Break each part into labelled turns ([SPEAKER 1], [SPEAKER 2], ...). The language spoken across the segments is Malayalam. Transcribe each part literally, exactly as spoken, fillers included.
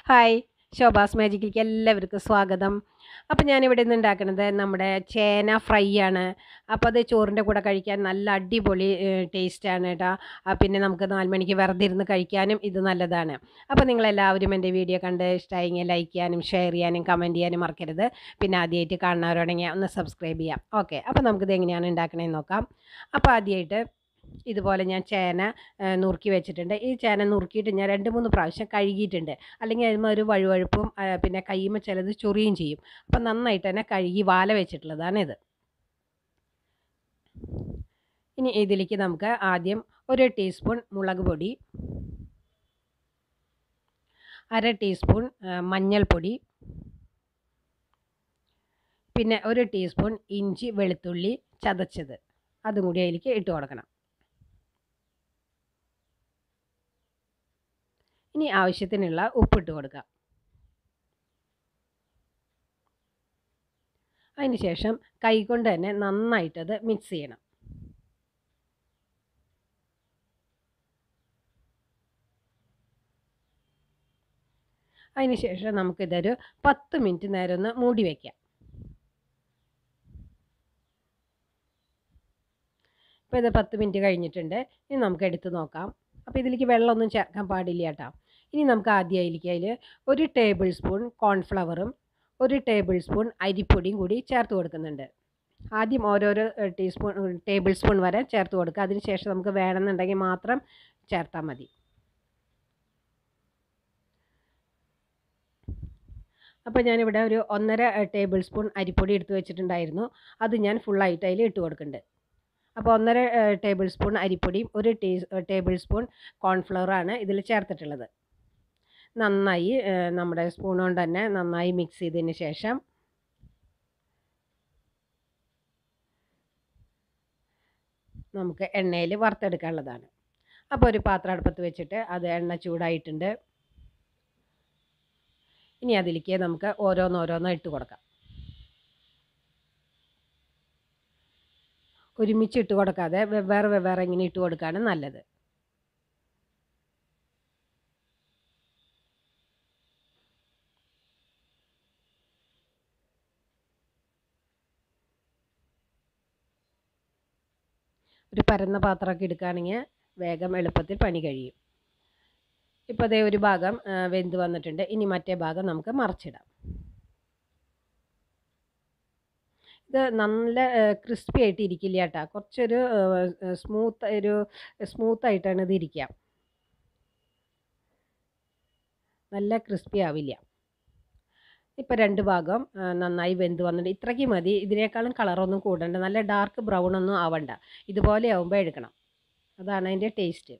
[SPEAKER 1] ഹായ് ശോഭാസ് മാജിക്കിലേക്ക് എല്ലാവർക്കും സ്വാഗതം. അപ്പോൾ ഞാനിവിടെ ഇന്ന് ഉണ്ടാക്കുന്നത് നമ്മുടെ ചേന ഫ്രൈ ആണ്. അപ്പോൾ അത് ചോറിൻ്റെ കൂടെ കഴിക്കാൻ നല്ല അടിപൊളി ടേസ്റ്റാണ് കേട്ടോ. പിന്നെ നമുക്ക് നാല് മണിക്ക് വെറുതെ ഇരുന്ന് കഴിക്കാനും ഇത് നല്ലതാണ്. അപ്പോൾ നിങ്ങളെല്ലാവരും എൻ്റെ വീഡിയോ കണ്ട് ഇഷ്ടമായെങ്കിൽ ലൈക്ക് ചെയ്യാനും ഷെയർ ചെയ്യാനും കമൻറ്റ് ചെയ്യാനും മറക്കരുത്. പിന്നെ ആദ്യമായിട്ട് കാണുന്നവരാണെങ്കിൽ ഒന്ന് സബ്സ്ക്രൈബ് ചെയ്യാം. ഓക്കെ, അപ്പോൾ നമുക്കിത് എങ്ങനെയാണ് ഉണ്ടാക്കണതെന്ന് നോക്കാം. അപ്പോൾ ആദ്യമായിട്ട് ഇതുപോലെ ഞാൻ ചേന നുറുക്കി വെച്ചിട്ടുണ്ട്. ഈ ചേന നുറുക്കിയിട്ട് ഞാൻ രണ്ട് മൂന്ന് പ്രാവശ്യം കഴുകിയിട്ടുണ്ട്. അല്ലെങ്കിൽ അതിന്മേൽ ഒരു വഴുവഴുപ്പും പിന്നെ കയ്യുമ്മ ചിലത് ചൊറിയും ചെയ്യും. അപ്പം നന്നായിട്ട് തന്നെ കഴുകി വാല വെച്ചിട്ടുള്ളതാണിത്. ഇനി ഇതിലേക്ക് നമുക്ക് ആദ്യം ഒരു ടീസ്പൂൺ മുളക് പൊടി, അര ടീസ്പൂൺ മഞ്ഞൾപ്പൊടി, പിന്നെ ഒരു ടീസ്പൂൺ ഇഞ്ചി വെളുത്തുള്ളി ചതച്ചത് അതും കൂടി അതിലേക്ക് ഇട്ട് കൊടുക്കണം. ഇനി ആവശ്യത്തിനുള്ള ഉപ്പിട്ട് കൊടുക്കാം. അതിന് ശേഷം കൈകൊണ്ട് തന്നെ നന്നായിട്ടത് മിക്സ് ചെയ്യണം. അതിന് ശേഷം നമുക്കിതൊരു പത്ത് മിനിറ്റ് നേരം ഒന്ന് മൂടി വയ്ക്കാം. ഇപ്പോൾ ഇത് പത്ത് മിനിറ്റ് കഴിഞ്ഞിട്ടുണ്ട്. ഇനി നമുക്ക് എടുത്ത് നോക്കാം. അപ്പോൾ ഇതിലേക്ക് വെള്ളമൊന്നും ചേർക്കാൻ പാടില്ല കേട്ടോ. ഇനി നമുക്ക് ആദ്യം അതിലേക്ക് അതിൽ ഒരു ടേബിൾ സ്പൂൺ കോൺഫ്ലവറും ഒരു ടേബിൾ സ്പൂൺ അരിപ്പൊടിയും കൂടി ചേർത്ത് കൊടുക്കുന്നുണ്ട്. ആദ്യം ഓരോരോ ടീസ്പൂൺ ടേബിൾ സ്പൂൺ വരെ ചേർത്ത് കൊടുക്കുക. അതിന് ശേഷം നമുക്ക് വേണമെന്നുണ്ടെങ്കിൽ മാത്രം ചേർത്താൽ മതി. അപ്പോൾ ഞാനിവിടെ ഒരു ഒന്നര ടേബിൾ സ്പൂൺ അരിപ്പൊടി എടുത്ത് വെച്ചിട്ടുണ്ടായിരുന്നു. അത് ഞാൻ ഫുള്ളായിട്ട് അതിൽ ഇട്ട് കൊടുക്കുന്നുണ്ട്. അപ്പോൾ ഒന്നര ടേബിൾ സ്പൂൺ അരിപ്പൊടിയും ഒരു ടീ ടേബിൾ സ്പൂൺ കോൺഫ്ലവറാണ് ഇതിൽ ചേർത്തിട്ടുള്ളത്. നന്നായി നമ്മുടെ സ്പൂൺ കൊണ്ട് തന്നെ നന്നായി മിക്സ് ചെയ്തതിന് ശേഷം നമുക്ക് എണ്ണയിൽ വറുത്തെടുക്കാനുള്ളതാണ്. അപ്പോൾ ഒരു പാത്രം അടുപ്പത്ത് വെച്ചിട്ട് അത് എണ്ണ ചൂടായിട്ടുണ്ട്. ഇനി അതിലേക്ക് നമുക്ക് ഓരോന്നോരോന്ന് ഇട്ട് കൊടുക്കാം. ഒരുമിച്ച് ഇട്ട് കൊടുക്കാതെ വെവ്വേറെ വെവ്വേറെ ഇങ്ങനെ ഇട്ട് കൊടുക്കുകയാണ് നല്ലത്. ഒരു പരന്ന പാത്രമൊക്കെ എടുക്കുകയാണെങ്കിൽ വേഗം എളുപ്പത്തിൽ പണി കഴിയും. ഇപ്പോൾ അതേ ഒരു ഭാഗം വെന്ത് വന്നിട്ടുണ്ട്. ഇനി മറ്റേ ഭാഗം നമുക്ക് മറിച്ചിടാം. ഇത് നല്ല ക്രിസ്പി ആയിട്ട് ഇരിക്കില്ല കേട്ടോ. കുറച്ചൊരു സ്മൂത്ത് ഒരു സ്മൂത്തായിട്ടാണ് ഇത് ഇരിക്കുക. നല്ല ക്രിസ്പി ആവില്ല. ഇപ്പോൾ രണ്ട് ഭാഗം നന്നായി വെന്ത് വന്നിട്ട് ഇത്രയ്ക്ക് മതി. ഇതിനേക്കാളും കളറൊന്നും കൂടണ്ട. നല്ല ഡാർക്ക് ബ്രൗൺ ഒന്നും ആവണ്ട. ഇതുപോലെ ആവുമ്പോൾ എടുക്കണം. അതാണ് അതിൻ്റെ ടേസ്റ്റ്.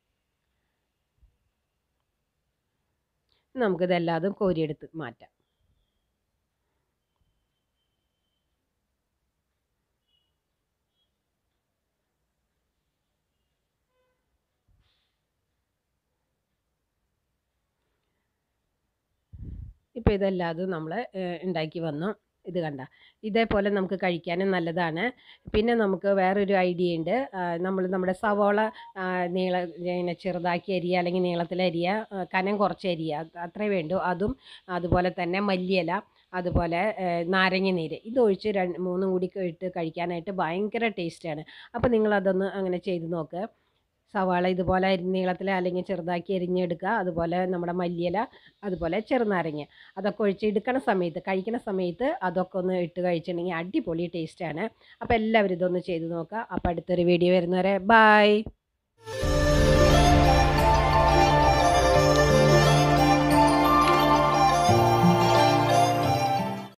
[SPEAKER 1] നമുക്കിതെല്ലാതും കോരിയെടുത്ത് മാറ്റാം. ഇപ്പോൾ ഇതെല്ലാതും നമ്മൾ ഉണ്ടാക്കി വന്നു. ഇത് കണ്ട, ഇതേപോലെ നമുക്ക് കഴിക്കാനും നല്ലതാണ്. പിന്നെ നമുക്ക് വേറൊരു ഐഡിയ ഉണ്ട്. നമ്മൾ നമ്മുടെ സവോള നീള ഇങ്ങനെ ചെറുതാക്കി അരിയുക, അല്ലെങ്കിൽ നീളത്തിൽ അരിയുക, കനം കുറച്ച് അരിയുക, അത്രേ വേണ്ടൂ. അതും അതുപോലെ തന്നെ മല്ലിയില, അതുപോലെ നാരങ്ങ നീര് ഇതൊഴിച്ച് രണ്ട് മൂന്നും കൂടി ഇട്ട് കഴിക്കാനായിട്ട് ഭയങ്കര ടേസ്റ്റാണ്. അപ്പോൾ നിങ്ങളതൊന്ന് അങ്ങനെ ചെയ്ത് നോക്ക്. സവാള ഇതുപോലെ നീളത്തിൽ അല്ലെങ്കിൽ ചെറുതാക്കി എരിഞ്ഞെടുക്കുക. അതുപോലെ നമ്മുടെ മല്ലിയില, അതുപോലെ ചെറുനാരങ്ങ അതൊക്കെ ഒഴിച്ച് എടുക്കണ സമയത്ത് കഴിക്കണ സമയത്ത് അതൊക്കെ ഒന്ന് ഇട്ട് കഴിച്ചിട്ടുണ്ടെങ്കിൽ അടിപൊളി ടേസ്റ്റാണ്. അപ്പോൾ എല്ലാവരും ഇതൊന്ന് ചെയ്ത് നോക്കുക. അപ്പോൾ അടുത്തൊരു വീഡിയോ വരുന്നവരെ ബൈ.